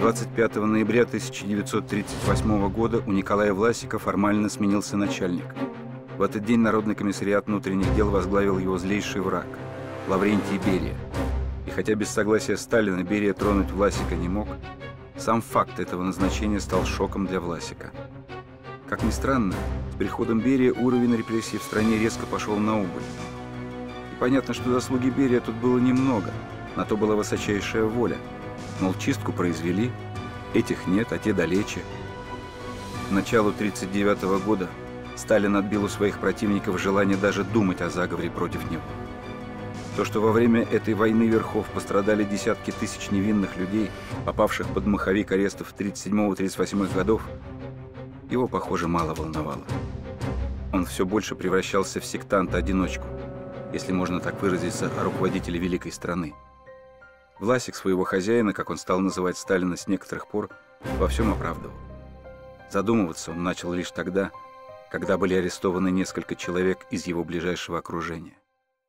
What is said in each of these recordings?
25 ноября 1938 года у Николая Власика формально сменился начальник. В этот день Народный комиссариат внутренних дел возглавил его злейший враг – Лаврентий Берия. И хотя без согласия Сталина Берия тронуть Власика не мог, сам факт этого назначения стал шоком для Власика. Как ни странно, с приходом Берия уровень репрессий в стране резко пошел на убыль. И понятно, что заслуги Берия тут было немного, на то была высочайшая воля. Мол, чистку произвели, этих нет, а те далече. К началу 1939 года Сталин отбил у своих противников желание даже думать о заговоре против него. То, что во время этой войны верхов пострадали десятки тысяч невинных людей, попавших под маховик арестов 1937-1938 годов, его, похоже, мало волновало. Он все больше превращался в сектанта-одиночку, если можно так выразиться, о руководителе великой страны. Власик своего хозяина, как он стал называть Сталина с некоторых пор, во всем оправдывал. Задумываться он начал лишь тогда, когда были арестованы несколько человек из его ближайшего окружения.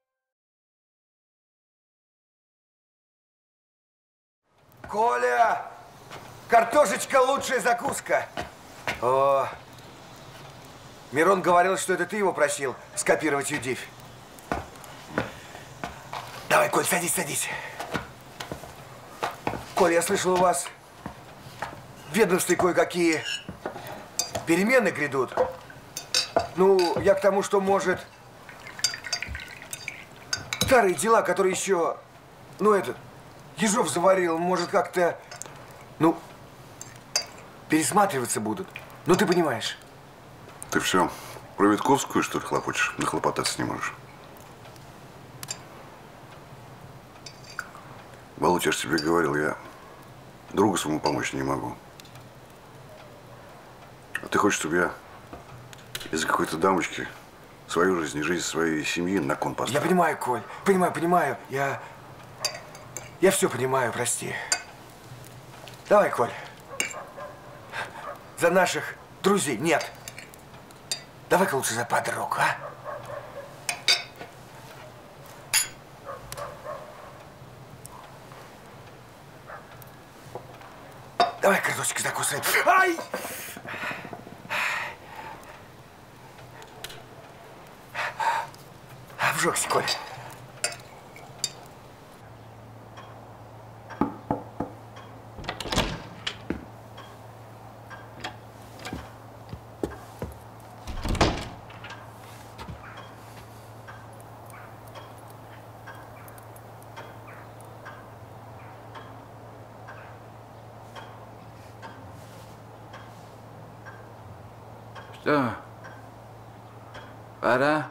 Коля! Картошечка – лучшая закуска! О, Мирон говорил, что это ты его просил скопировать Юдивь. Давай, Коль, садись, садись. Коль, я слышал, у вас в ведомстве кое-какие перемены грядут. Ну, я к тому, что, может, старые дела, которые еще, Ежов заварил, может, как-то, пересматриваться будут. Ну, ты понимаешь. Ты все про Витковскую, что ли, хлопочешь? Нахлопотаться не можешь. Володь, я же тебе говорил, я другу своему помочь не могу. А ты хочешь, чтобы я из-за какой-то дамочки свою жизнь и жизнь своей семьи на кон поставил? Я понимаю, Коль, понимаю. Я все понимаю, прости. Давай, Коль. За наших друзей. Нет. Давай-ка лучше за подруг, а? Давай картошечку закусывай. Ай! Обжегся, Коль. Что? Пора?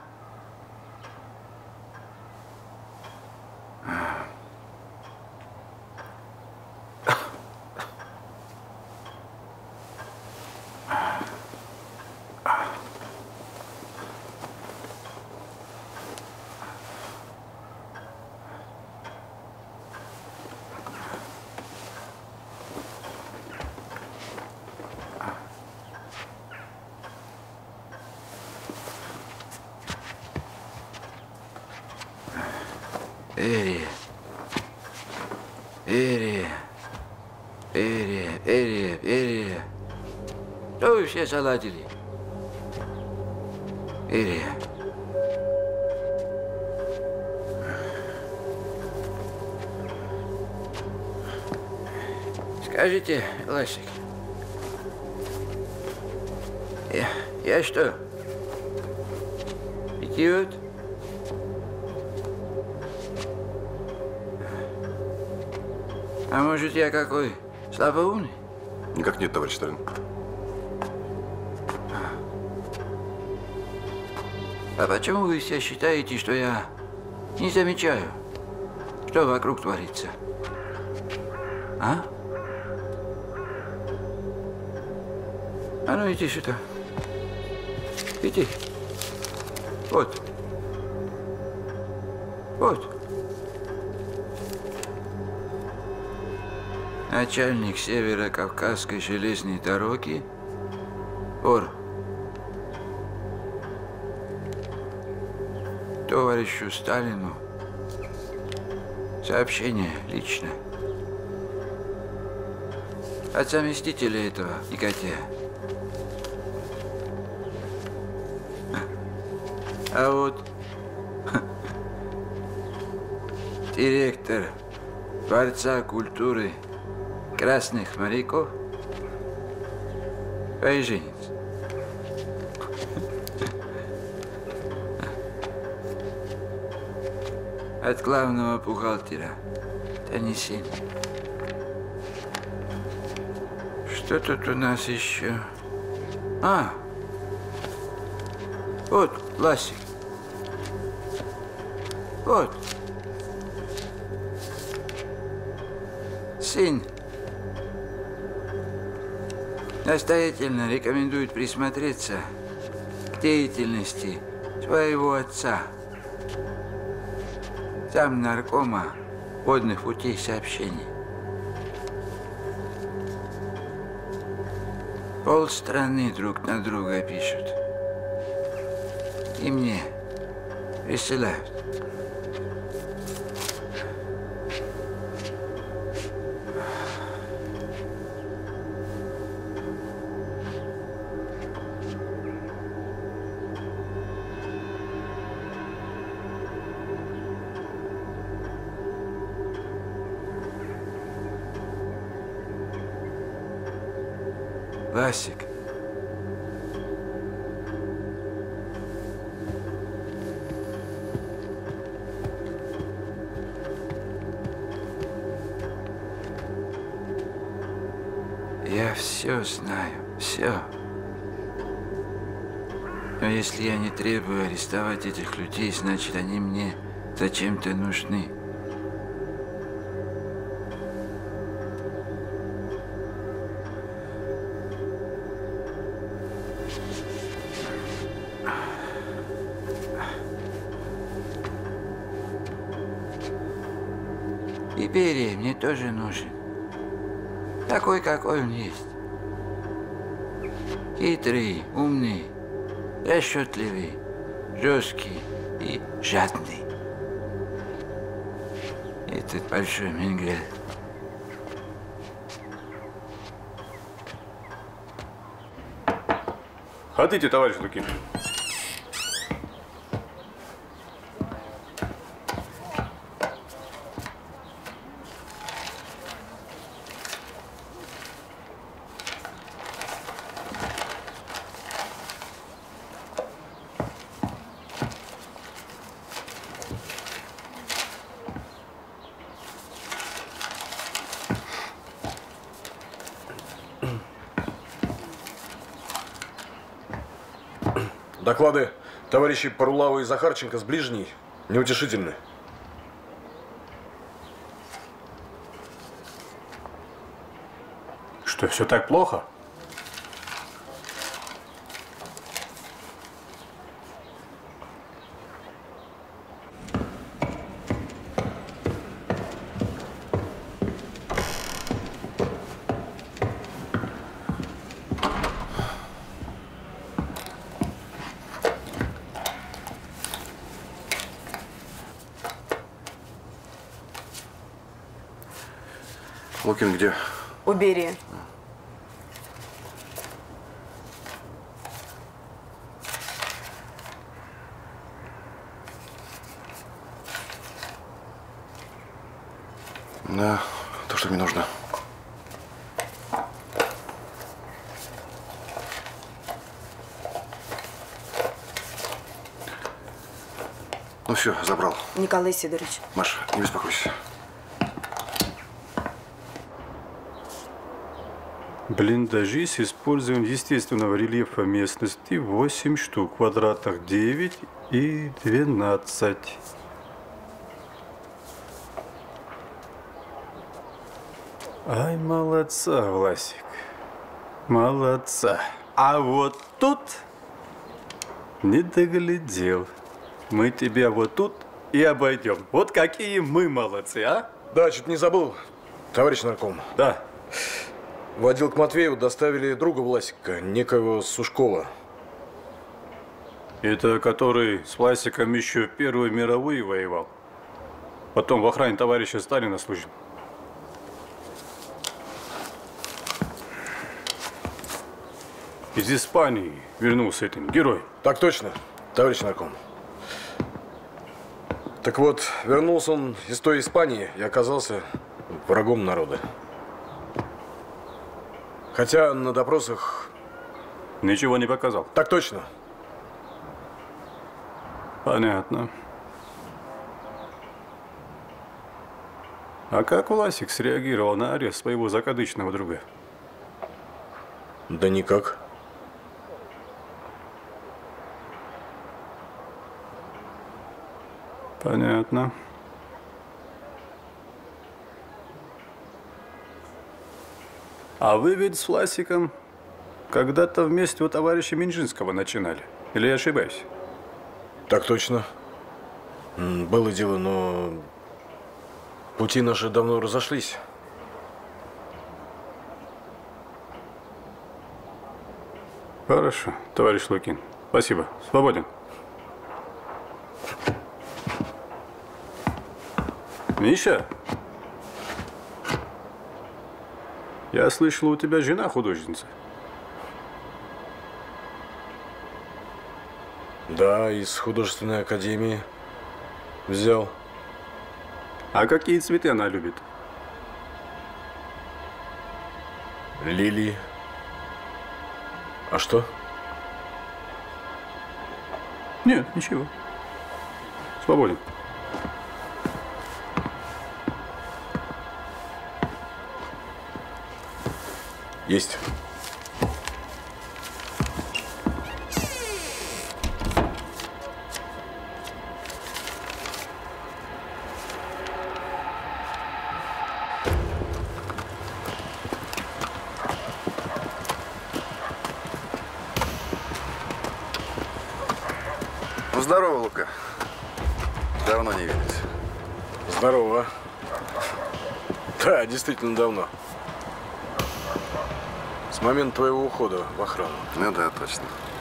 Берия. Что вы все заладили? Берия. Скажите, Власик, я что, идиот? А может, я какой слабоумный? Никак нет, товарищ Сталин. А почему вы все считаете, что я не замечаю, что вокруг творится? А? А ну иди сюда. Иди. Вот. Вот. Начальник Северо-Кавказской железной дороги вор. Товарищу Сталину сообщение лично. от заместителя этого Никотя. А вот директор Дворца культуры красных моряков поезженец. От главного бухгалтера донесение. Что тут у нас еще? А, вот Власик. Вот. Сын настоятельно рекомендует присмотреться к деятельности своего отца, замнаркома водных путей сообщений. Полстраны друг на друга пишут. И мне присылают. Власик. Я все знаю, все. Но если я не требую арестовать этих людей, значит, они мне зачем-то нужны. Берия мне тоже нужен. Такой, какой он есть. Хитрый, умный, расчетливый, жесткий и жадный. Этот большой Менгель. Ходите, товарищ Лукин. Доклады товарищей Парулава и Захарченко с ближней неутешительны. Что, все так плохо? Лукин где? У Берии. Да, то, что мне нужно. Ну все, забрал. Николай Сидорович. Маша, не беспокойся. Блиндажи с использованием естественного рельефа местности 8 штук, квадратных 9 и 12. Ай, молодца, Власик. Молодца. А вот тут не доглядел. Мы тебя вот тут и обойдем. Вот какие мы молодцы, а? Да, чуть не забыл, товарищ нарком. Да. В отдел к Матвееву доставили друга Власика, некоего Сушкова. Это который с Власиком еще Первую мировую воевал. Потом в охране товарища Сталина служил. из Испании вернулся этим герой. Так точно, товарищ нарком. Так вот, вернулся он из той Испании и оказался врагом народа. Хотя на допросах… Ничего не показал. Так точно. Понятно. А как Власик среагировал на арест своего закадычного друга? Да никак. Понятно. А вы ведь с Власиком когда-то вместе у товарища Минжинского начинали? Или я ошибаюсь? Так точно. Было дело, но пути наши давно разошлись. Хорошо, товарищ Лукин. Спасибо. Свободен. Миша, я слышал, у тебя жена художница. Да, из художественной академии взял. А какие цветы она любит? Лилии. А что? Нет, ничего. Свободен. Есть. Ну, здорово, Лука. Давно не виделись. Здорово. Да, действительно давно. С момента твоего ухода в охрану. Ну да, точно.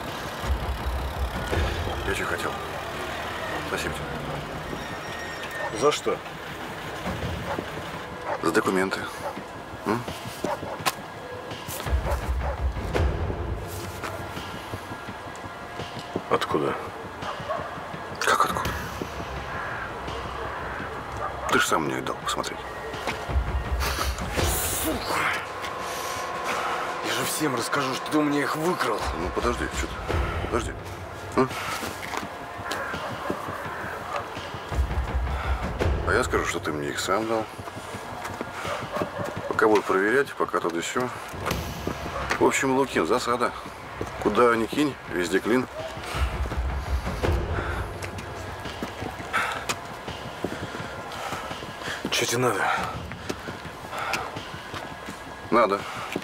Я что хотел? Спасибо тебе. За что? За документы. Откуда? Как откуда? Ты же сам мне их дал посмотреть. Я же всем расскажу, что ты у меня их выкрал. Ну подожди, что ты? Подожди. А я скажу, что ты мне их сам дал. Пока буду проверять, пока тут еще. В общем, Лукин, засада. Куда ни кинь, везде клин. Что тебе надо? Надо.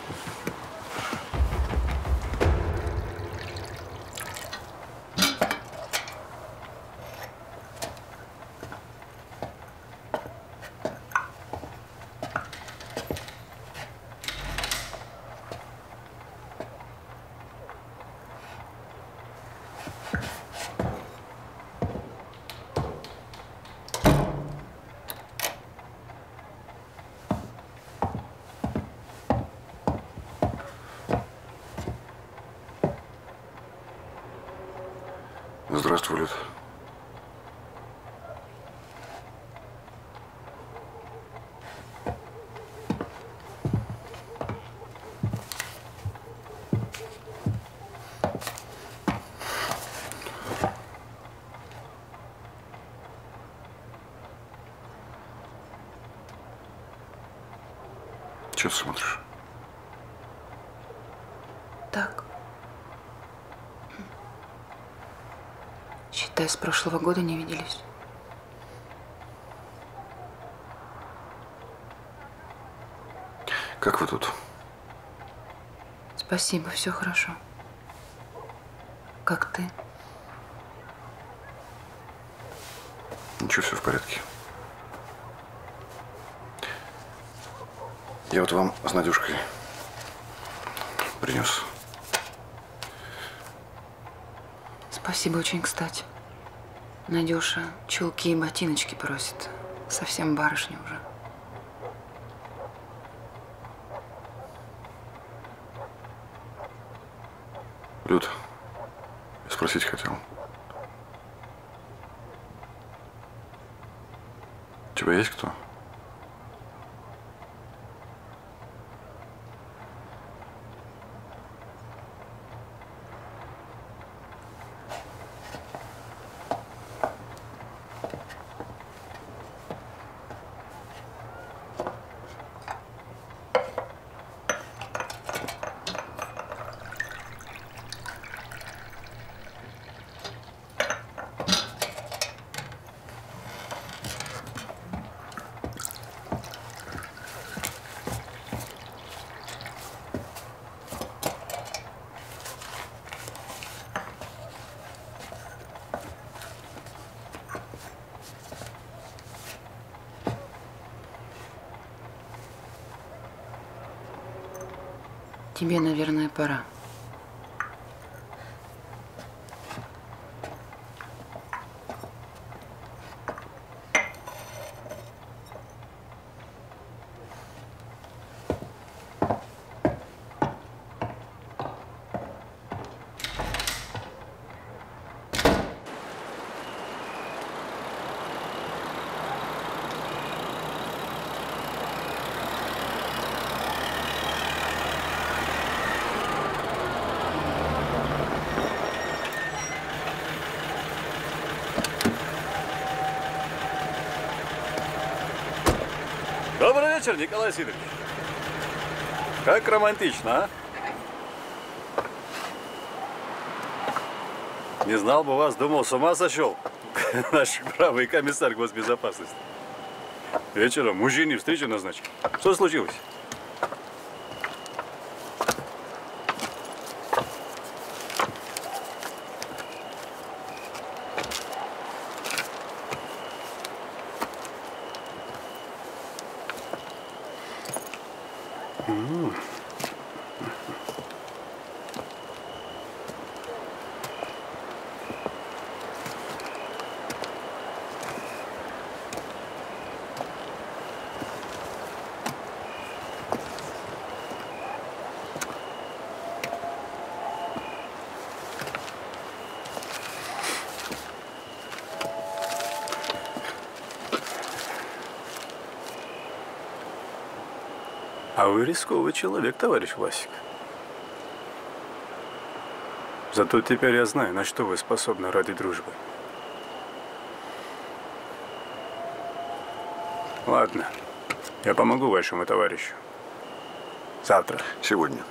Здравствуй, Люд. Чего ты смотришь? Так. Считай, с прошлого года не виделись. Как вы тут? Спасибо, все хорошо. Как ты? Ничего, все в порядке. Я вот вам с Надюшкой принес. Спасибо, очень кстати. Надюша чулки и ботиночки просит. Совсем барышня уже. Люд, я спросить хотел. У тебя есть кто? Тебе, наверное, пора. Добрый вечер, Николай Сидорович. Как романтично, а? Не знал бы вас, думал, с ума сошел. Наш бравый комиссар госбезопасности. Вечером мужчине встречу назначил. Что случилось? А вы рисковый человек, товарищ Власик. Зато теперь я знаю, на что вы способны ради дружбы. Ладно, я помогу вашему товарищу. Завтра. Сегодня.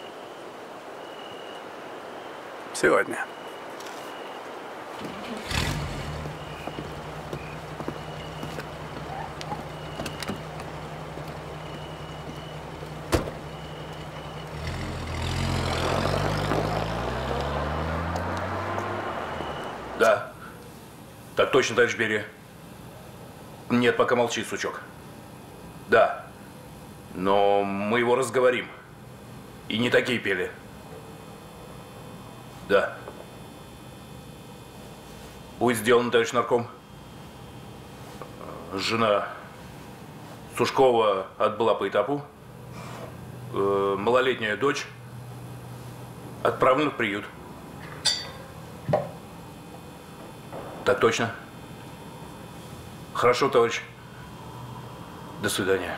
Сегодня. Да. Так точно, товарищ Берия. Нет, пока молчи, сучок. Да. Но мы его разговорим. И не такие пели. Да. Будет сделано, товарищ нарком. Жена Сушкова отбыла по этапу. Малолетняя дочь отправлена в приют. Так точно. Хорошо, товарищ. До свидания.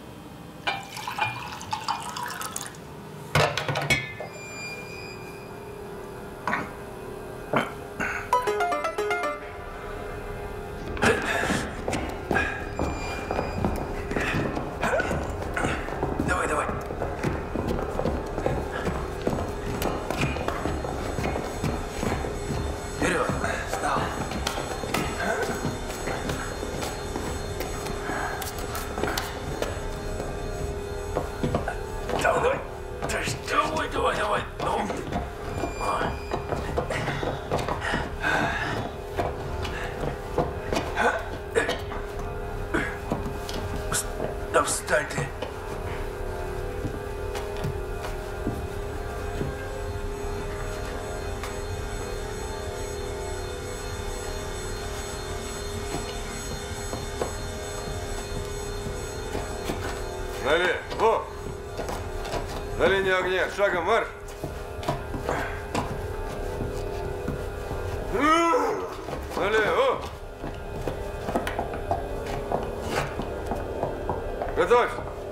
Давай, давай. Вперед. Встал. Давай. Давай, давай, давай. Ну. Да встань ты. На линию огня, шагом марш! Готовь!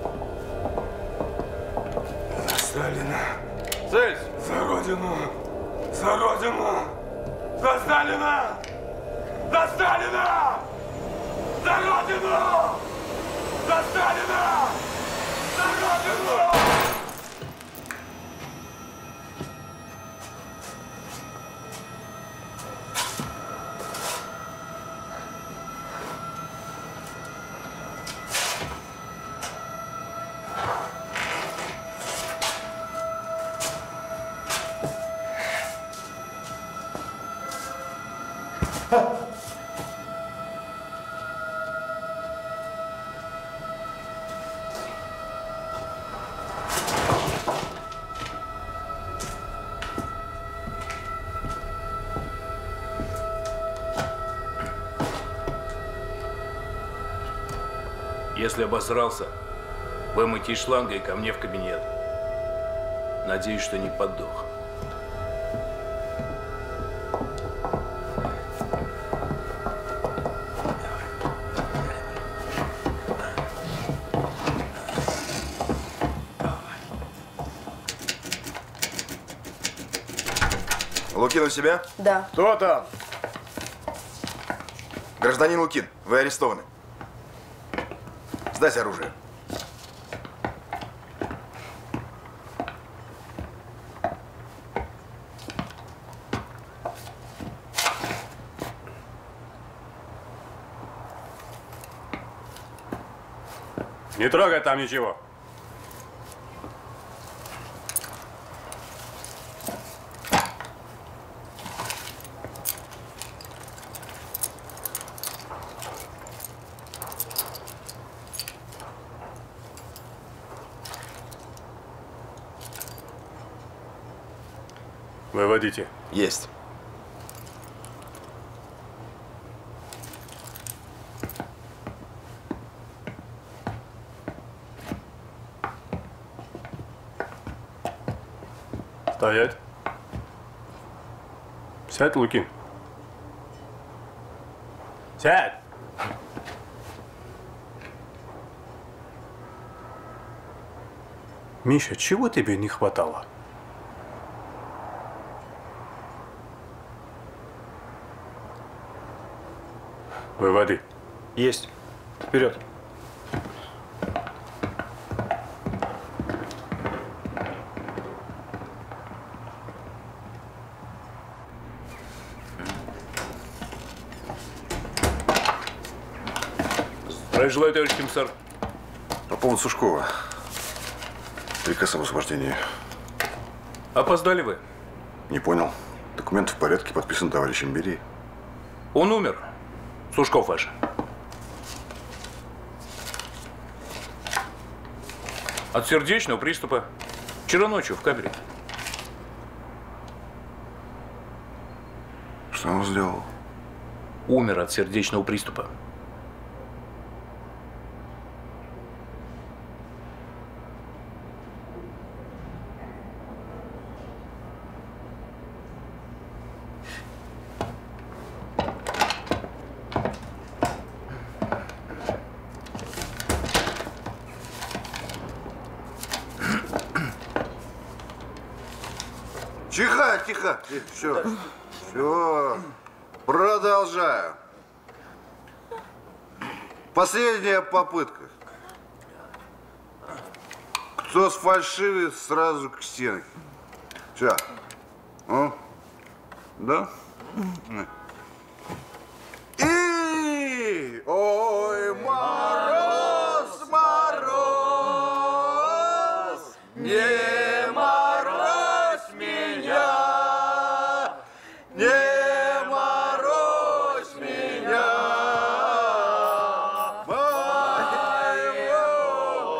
За Сталина! Цель! За Родину! За Родину! За Сталина! За Сталина! За Родину! За Сталина! За Родину! Если обосрался, вымойте из шланга и ко мне в кабинет. Надеюсь, что не поддох. Лукин у себя? Да. Кто там? Гражданин Лукин, вы арестованы. Сдать оружие. Не трогай там ничего. Выводите. Есть. Стоять. Сядь, Лукин. Сядь. Миша, чего тебе не хватало? Выводи. Есть. Вперед. Здравия желаю, товарищ комиссар. По поводу Сушкова. Приказ об освобождении. Опоздали вы. Не понял. Документы в порядке, подписан товарищем Берии. Он умер. Сушков ваш. От сердечного приступа. Вчера ночью в камере. Что он сделал? Умер от сердечного приступа. Тихо. Все. Продолжаю. Последняя попытка. Кто сфальшивит, сразу к стенке. Все. Да? И... Ой, мороз, мороз, не морозь меня, не морозь меня, моего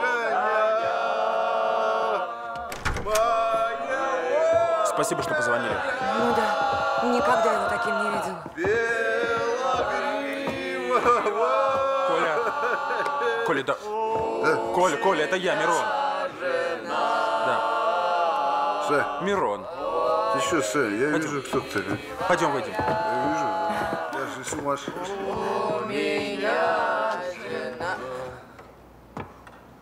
коня, Спасибо, что позвонили. Ну да, никогда его таким не видела. Коля, да. Коля, это я, Мирон. Да. Сань, Мирон. ты что, Сань, я вижу, кто ты. Пойдем, выйдем. Я вижу, я же сумасшедший.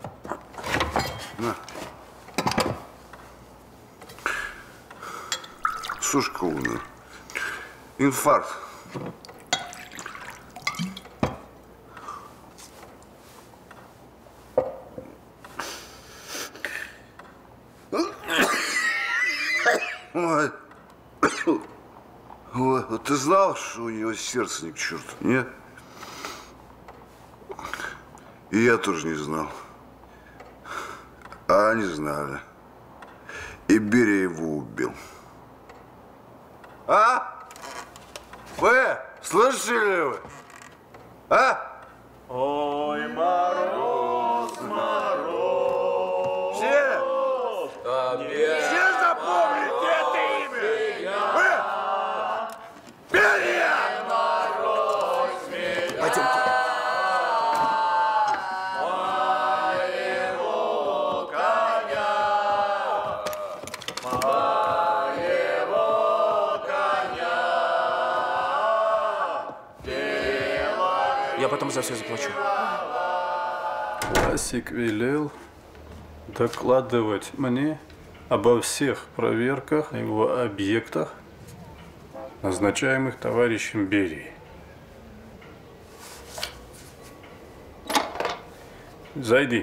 На. Сушка умная. Инфаркт. Ой. Ой, вот ты знал, что у него сердце ни к черту? Нет? И я тоже не знал. А они знали. И Берия его убил. А? Вы? Слышали вы? А? Ой, мороз, мороз. Все? Все запомните это имя? Вы? Берия! Пойдемте. Я потом за все заплачу. Власик велел докладывать мне обо всех проверках на его объектах, назначаемых товарищем Берией. Зайди.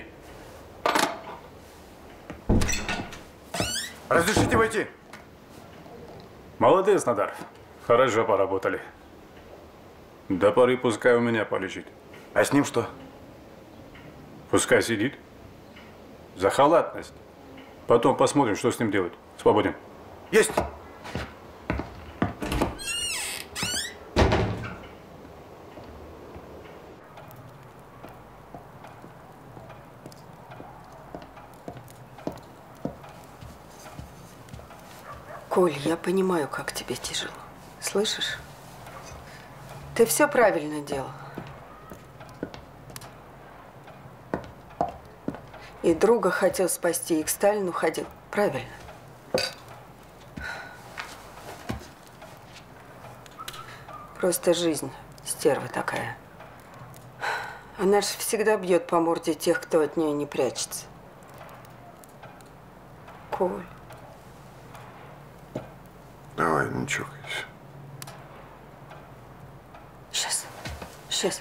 Разрешите войти? Молодец, Надаров. Хорошо поработали. До поры пускай у меня полежит. А с ним что? Пускай сидит. За халатность. Потом посмотрим, что с ним делать. Свободен. Есть! Коль, я понимаю, как тебе тяжело. Слышишь? Ты все правильно делал. И друга хотел спасти, и к Сталину ходил. Правильно. Просто жизнь, стерва такая. Она же всегда бьет по морде тех, кто от нее не прячется. Коль. Давай, не чокайся. Сейчас.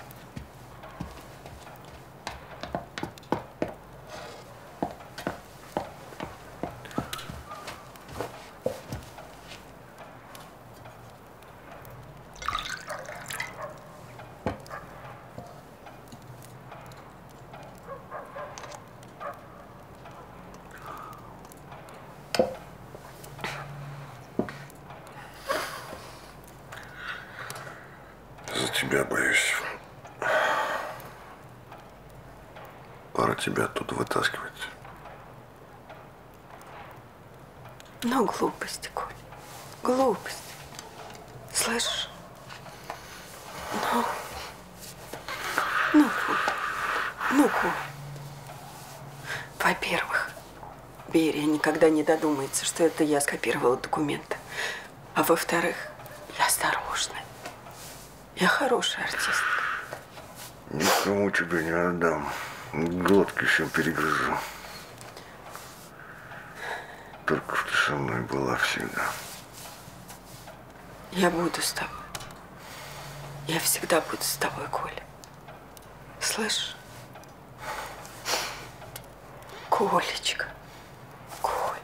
За тебя боюсь. Пора тебя оттуда вытаскивать. Ну, глупости, Коль. Глупость. Слышишь? Ну, Коль. Во-первых, Берия никогда не додумается, что это я скопировала документы. А во-вторых, я осторожная. Я хорошая артистка. Никому тебе не отдам. Глотки всем перегрызу. Только ты со мной была всегда. Я буду с тобой. Я всегда буду с тобой, Коля. Слышишь? Колечка. Коль.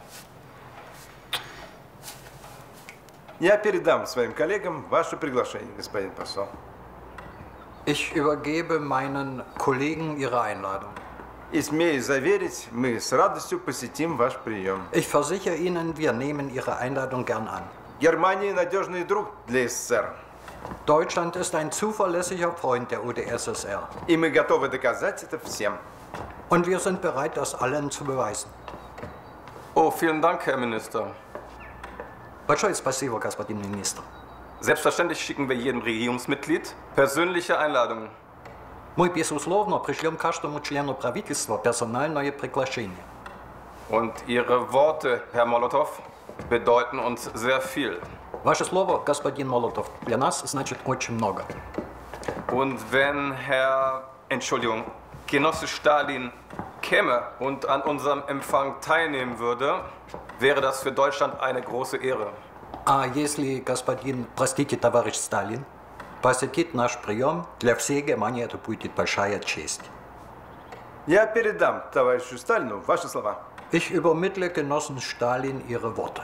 Я передам своим коллегам ваше приглашение, господин посол. Ich übergebe meinen Kollegen Ihre Einladung. И смею заверить, мы с радостью посетим ваш прием. Ich versichere Ihnen, wir nehmen Ihre Einladung gern an. Германия надежный друг для СССР. Deutschland ist ein zuverlässiger Freund der UdSSR. И мы готовы доказать это всем. Und wir sind bereit, das allen zu beweisen. Oh, vielen Dank, Herr Minister. Большое спасибо, господин министр. Selbstverständlich schicken wir jedem Regierungsmitglied persönliche Einladungen. Мы, безусловно, пришлем каждому члену правительства персональное приглашение. Und Ihre Worte, Herr Molotow, bedeuten uns sehr viel. Ваше слово, господин Молотов, для нас значит очень много. Und wenn Herr, Entschuldigung, Genosse Stalin käme und an unserem Empfang teilnehmen würde, wäre das für Deutschland eine große Ehre. А если господин, простите, товарищ Сталин, посетит наш прием, для всей Германии это будет большая честь. Я передам товарищу Сталину ваши слова. Ich übermittle Genossen Stalin Ihre Worte.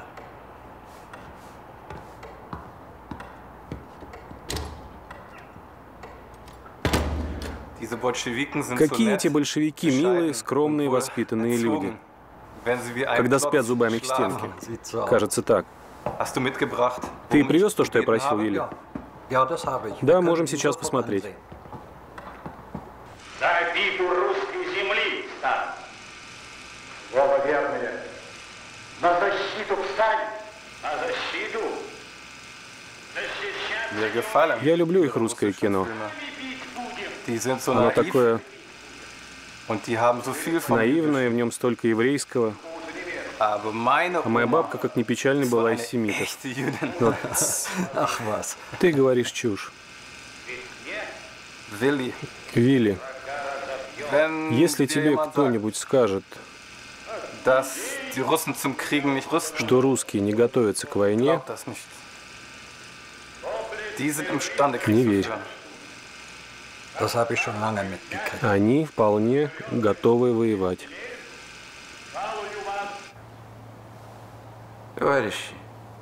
Какие эти большевики милые, скромные, воспитанные люди. Когда спят зубами к стенке. Кажется так. Ты привез то, что я просил, Вилли? Да, можем сейчас посмотреть. За обиду русской земли встань. Вова верные. На защиту встань. На защиту. Я люблю их русское кино. Оно такое наивное, в нем столько еврейского. А моя бабка, как ни печально, была из семитов. Но... Ах, вас. Ты говоришь чушь. Вилли, если тебе кто-нибудь скажет, что русские не готовятся к войне, не верь. Они вполне готовы воевать. Товарищи,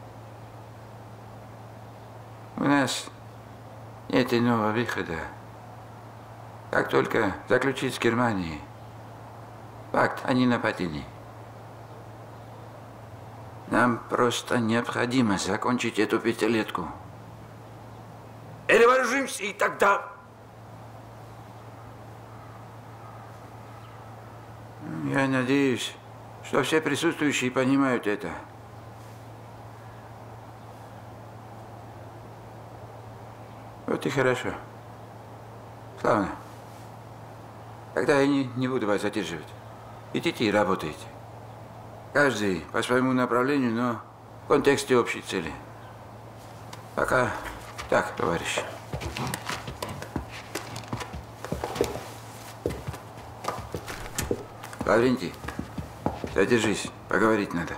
у нас нет иного выхода. Как только заключить с Германией пакт о ненападении, нам просто необходимо закончить эту пятилетку. Или вооружимся, и тогда... Я надеюсь, что все присутствующие понимают это. Вот и хорошо. Славно. Тогда я не буду вас задерживать. Идите и работайте. Каждый по своему направлению, но в контексте общей цели. Пока так, товарищи. Лаврентий, задержись, поговорить надо.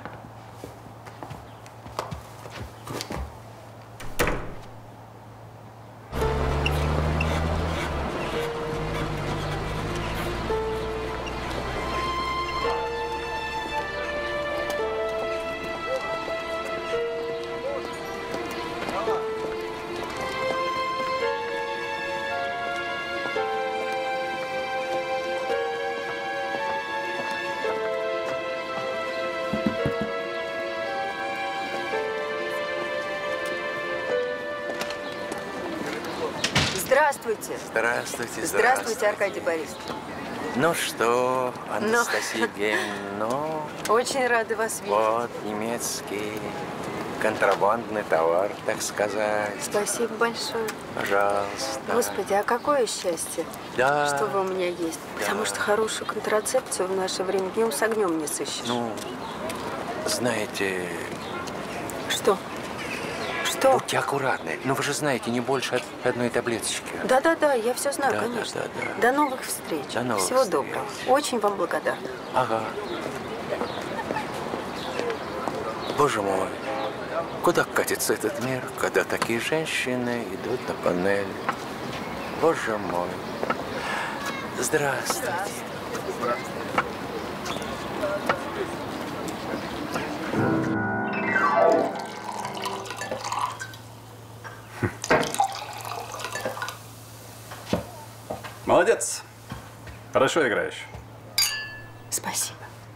Здравствуйте. Здравствуйте. Здравствуйте, Аркадий Борисович. Ну что, Анастасия Евгеньевна, Очень рада вас видеть. вот немецкий контрабандный товар, так сказать. Спасибо большое. Пожалуйста. Господи, а какое счастье, Да. что вы у меня есть. Потому что хорошую контрацепцию в наше время днем с огнем не сыщешь. Ну, знаете... Что? Что? Будьте аккуратны. Ну, вы же знаете, не больше одной таблеточки. Да-да-да, я все знаю, Да, конечно. да. До новых встреч. До новых Всего встреч. доброго. Очень вам благодарна. Ага. Боже мой, куда катится этот мир, когда такие женщины идут на панель? Боже мой. Здравствуйте. Молодец. Хорошо играешь. Спасибо.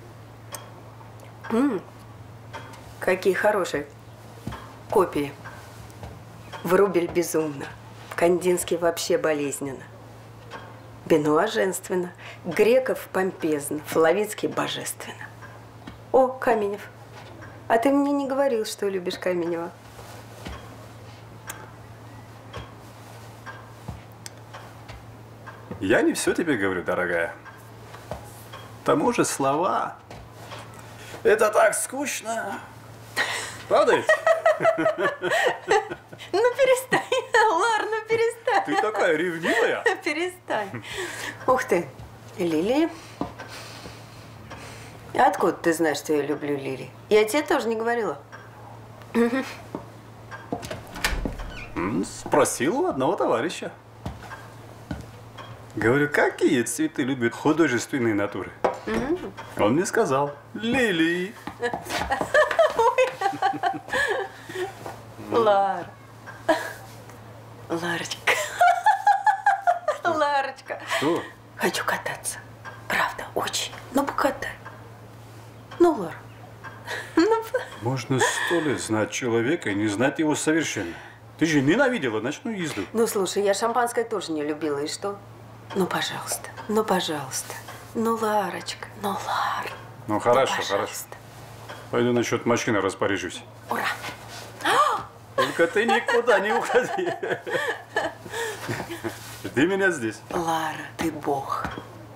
Какие хорошие копии. Врубель безумно. Кандинский вообще болезненно. Бенуа женственно. Греков помпезно. Флавицкий божественно. О, Каменев. А ты мне не говорил, что любишь Каменева. Я не все тебе говорю, дорогая. К тому же слова. Это так скучно. Правда ведь? Ну перестань, Лар, ну перестань. Ты такая ревнивая. Перестань. Ух ты, лилии. А откуда ты знаешь, что я люблю Лили? Я тебе тоже не говорила. Спросил у одного товарища. Говорю, какие цветы любят художественные натуры? Он мне сказал, лилии. Лара. Ларочка. Ларочка. Что? Хочу кататься. Правда, очень. Ну, покатай. Ну, Лара. Можно 100 лет знать человека и не знать его совершенно. Ты же ненавидела ночную езду. Ну, слушай, я шампанское тоже не любила, и что? Ну, пожалуйста. Ну, пожалуйста. Ну, Ларочка. Ну, Лара. Ну, хорошо, хорошо. Пойду насчет машины распоряжусь. Ура! Только ты никуда не уходи. Жди меня здесь. Лара, ты бог.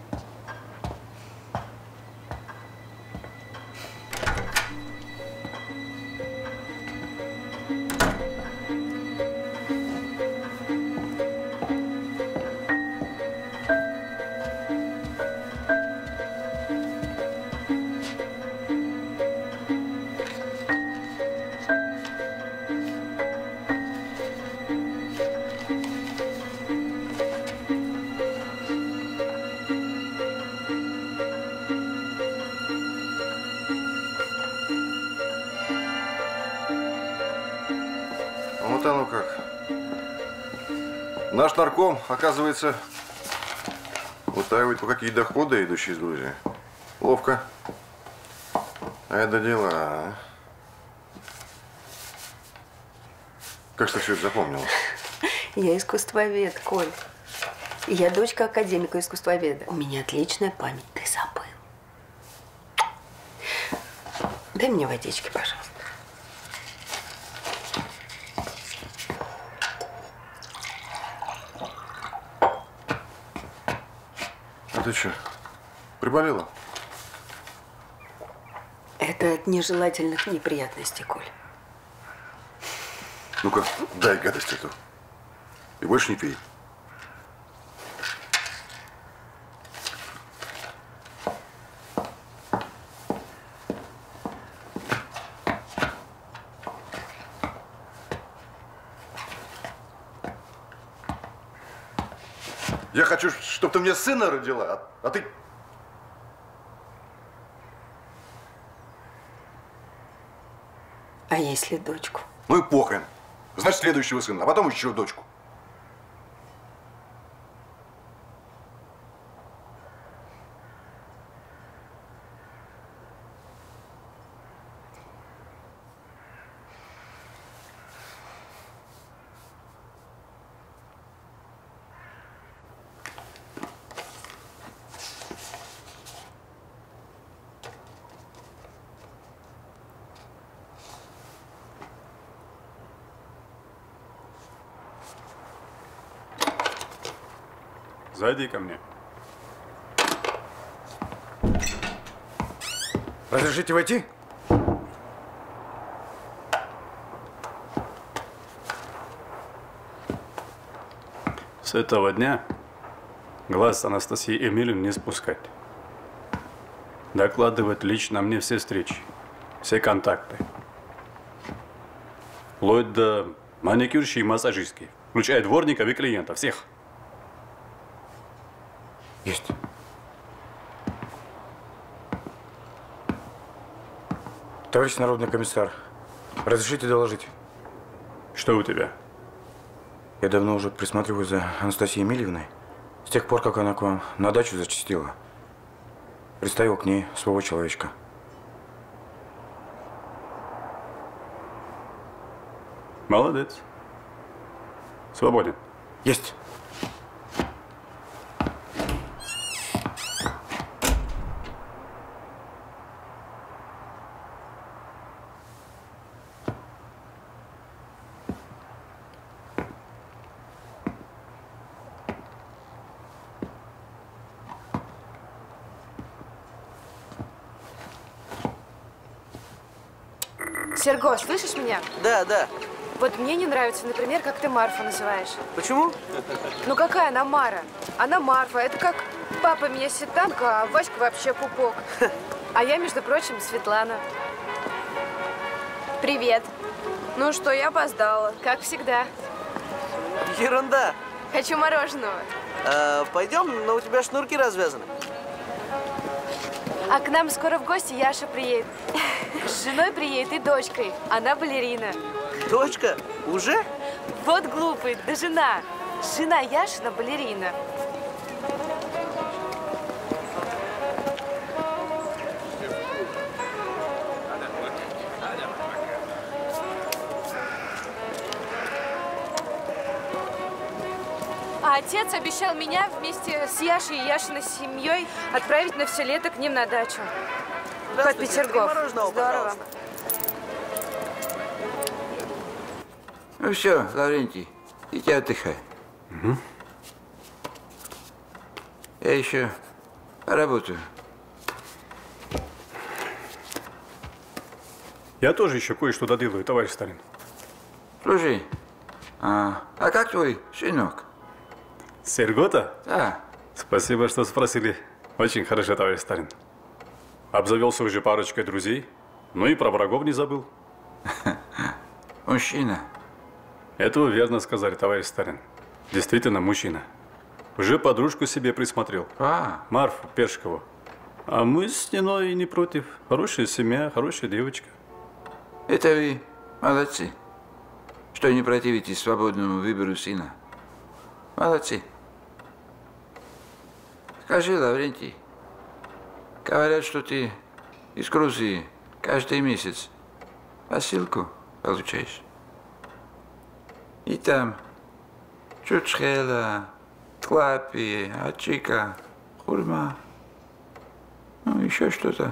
Вот оно как. Наш нарком, оказывается, утаивает, по какие доходы, идущие из Грузии. Ловко. А это дела, а? Как ты все это запомнила? Я искусствовед, Коль. Я дочка академика-искусствоведа. У меня отличная память. Ты забыл. Дай мне водички, пожалуйста. А ты что, приболела? Это от нежелательных неприятностей, Коль. Ну-ка, дай гадость эту. И больше не пей. Я хочу, чтобы ты мне сына родила, а ты... А если дочку? Ну и похрен. Значит, следующего сына, а потом еще дочку. Зайди ко мне. Разрешите войти? С этого дня глаз Анастасии Эмильевны не спускать. Докладывать лично мне все встречи, все контакты. Вплоть до маникюрщи и массажистки, включая дворников и клиентов, всех. Есть. Товарищ народный комиссар, разрешите доложить? Что у тебя? Я давно уже присматриваю за Анастасией Емельевной. С тех пор, как она к вам на дачу зачастила. Приставил к ней своего человечка. Молодец. Свободен. Есть. Серго, слышишь меня? Да, да. Вот мне не нравится, например, как ты Марфу называешь. Почему? Ну какая она Мара? Она Марфа. Это как папа меня Сетанка, а Васька вообще пупок. А я, между прочим, Светлана. Привет. Ну что, я опоздала. Как всегда. Ерунда. Хочу мороженого. Пойдем, но у тебя шнурки развязаны. А к нам скоро в гости Яша приедет. С женой приедет и дочкой. Она балерина. Дочка? Уже? Вот глупый, да жена. Жена Яшина балерина. А отец обещал меня вместе с Яшей и Яшиной семьей отправить на все лето к ним на дачу. Под Петергоф. Здорово. Ну все, Лаврентий, иди отдыхай. Угу. Я еще поработаю. Я тоже еще кое-что доделаю, товарищ Сталин. Слушай, а как твой сынок? Сергота? Да. Спасибо, что спросили. Очень хорошо, товарищ Сталин. Обзавелся уже парочкой друзей, ну и про врагов не забыл. Мужчина. Это вы верно сказали, товарищ Сталин. Действительно, мужчина. Уже подружку себе присмотрел. Марфу Першкову. А мы с Ниной не против. Хорошая семья, хорошая девочка. Это вы молодцы, что не противитесь свободному выбору сына. Молодцы. Скажи, Лаврентий, говорят, что ты из Грузии каждый месяц посылку получаешь. И там чучхела, тлапи, ачика, хурма, ну еще что-то.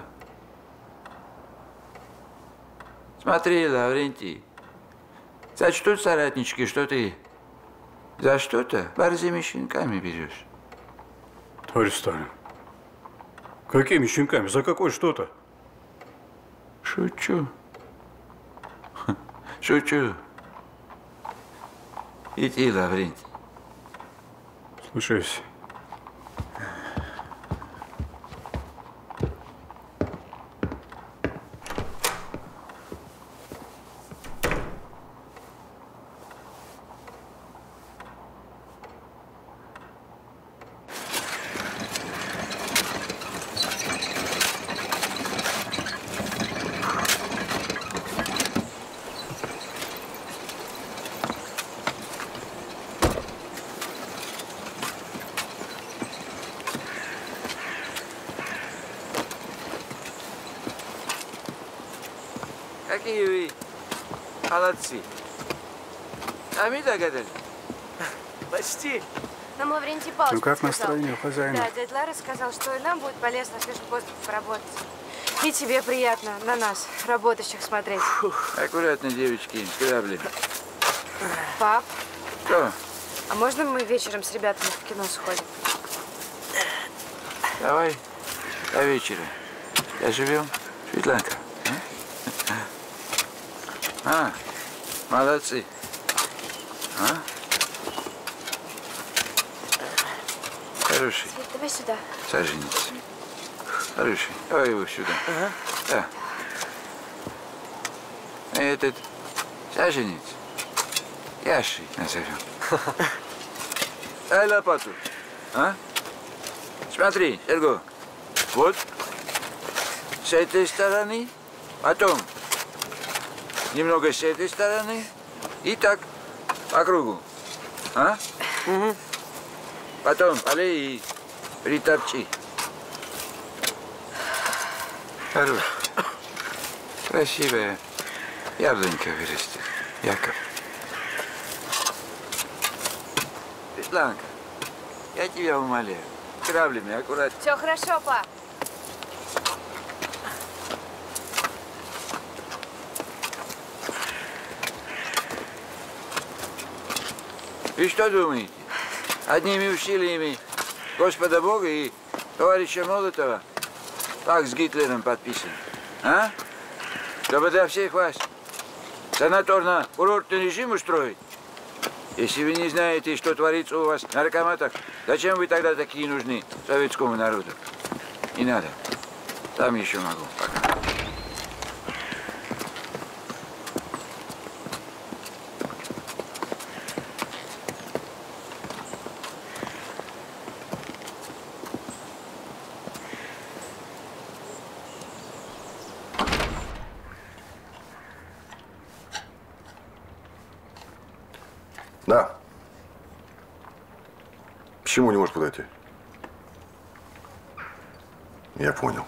Смотри, Лаврентий, сочтут соратнички, что ты за что-то борзыми щенками берешь. Товарищ Сталин, какими щенками? За какое что-то? Шучу. Шучу. Иди, Лаврентий. Слушаюсь. Какие вы молодцы. А мы догадались? Почти. Нам Лаврентий Павлович Ну как подсказал. настроение у хозяина? Да, дядя Лара сказал, что и нам будет полезно в свежем воздухе поработать. И тебе приятно на нас, работающих, смотреть. Аккуратно, девочки, грабли. Пап, Что? а можно мы вечером с ребятами в кино сходим? Давай до вечера. Доживем, Светланка. Молодцы. Хороший. Свет, давай сюда. Саженец. Хороший. Давай его сюда. Да. Этот саженец Яшей назовем. Дай лопату. Смотри, Серго. Вот. С этой стороны. Потом немного с этой стороны. И так по кругу. Потом полей и притопчи. Хорош. Красивая яблонька вырастет, Яков. Светланка, я тебя умоляю. Граблями аккуратно. Все хорошо, пап. И что думаете? Одними усилиями Господа Бога и товарища Молотова пакт с Гитлером подписан. Чтобы для всех вас санаторно-курортный режим устроить? Если вы не знаете, что творится у вас в наркоматах, зачем вы тогда такие нужны советскому народу? Не надо. Там еще могу. Пока. Да. Почему не можешь подойти? Я понял.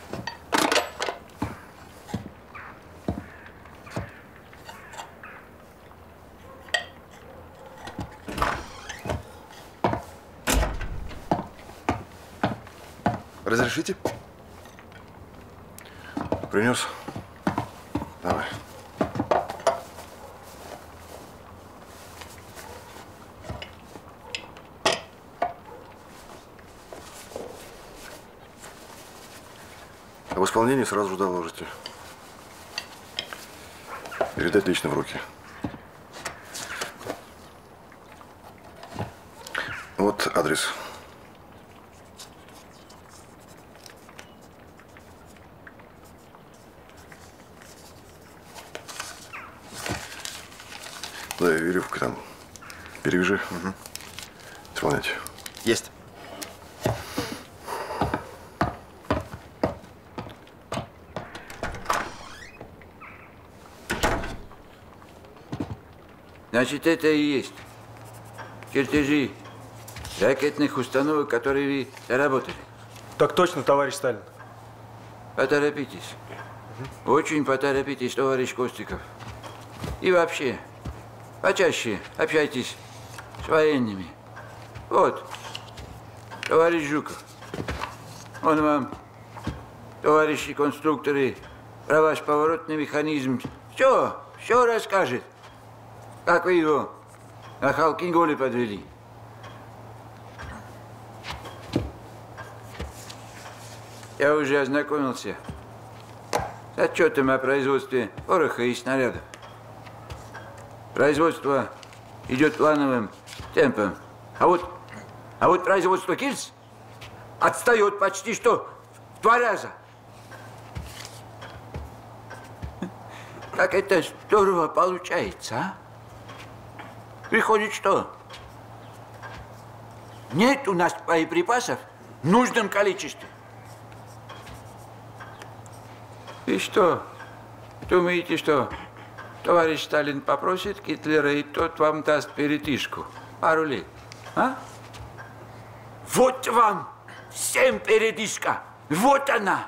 Разрешите? Принес? Давай. В исполнении сразу же доложите. Передать лично в руки. Вот адрес. Да, веревка там. Перевяжи. Угу. Исполняйте. Есть. Значит, это и есть чертежи ракетных установок, которые вы работали. Так точно, товарищ Сталин. Поторопитесь. Очень поторопитесь, товарищ Костиков. И вообще, почаще общайтесь с военными. Вот, товарищ Жуков. Он вам, товарищи конструкторы, про ваш поворотный механизм все расскажет. Как вы его на Халкинголе подвели? Я уже ознакомился с отчетом о производстве пороха и снарядов. Производство идет плановым темпом. А вот производство гильз отстает почти что в 2 раза. Как это здорово получается, а? Приходит что? Нет у нас боеприпасов в нужном количестве. И что? Думаете, что товарищ Сталин попросит Гитлера, и тот вам даст передышку? Пару лет, а? Вот вам всем передышка. Вот она.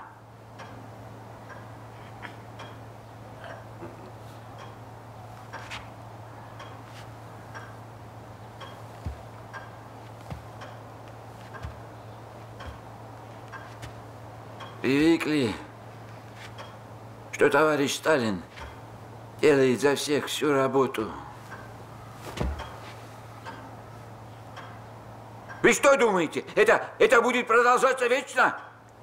Привыкли, что товарищ Сталин делает за всех всю работу. Вы что думаете, это будет продолжаться вечно?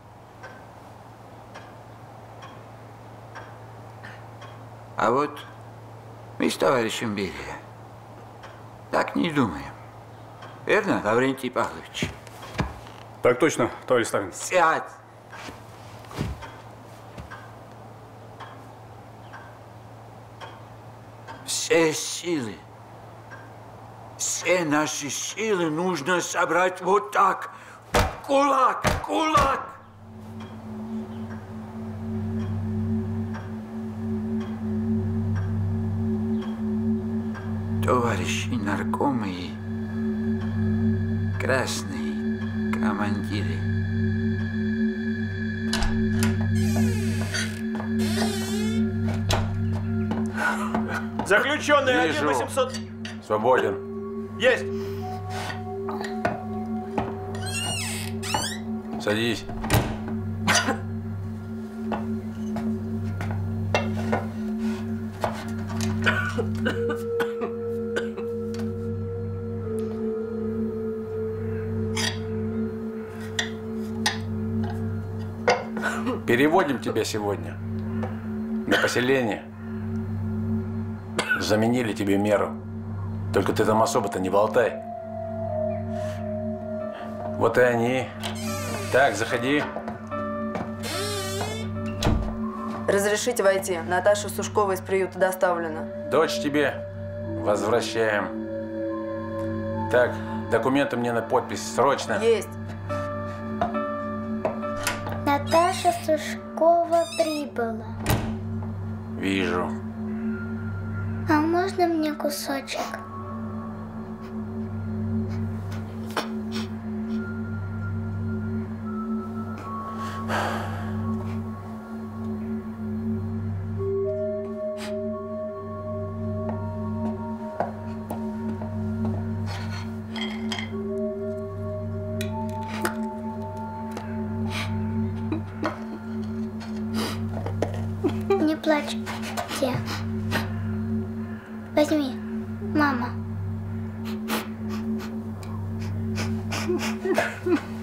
А вот мы с товарищем Берия так не думаем. Верно, Лаврентий Павлович? Так точно, товарищ Сталин. Сядь! Все силы, все наши силы нужно собрать вот так. Кулак, кулак! Товарищи наркомы и красные командиры. Заключенный 1800. Свободен. Есть. Садись. Переводим тебя сегодня на поселение. Заменили тебе меру. Только ты там особо-то не болтай. Вот и они. Так, заходи. Разрешите войти. Наташа Сушкова из приюта доставлена. Дочь тебе возвращаем. Так, документы мне на подпись. Срочно. Есть. Наташа Сушкова прибыла. Вижу. А можно мне кусочек? Не плачь. Где? Возьми, мама.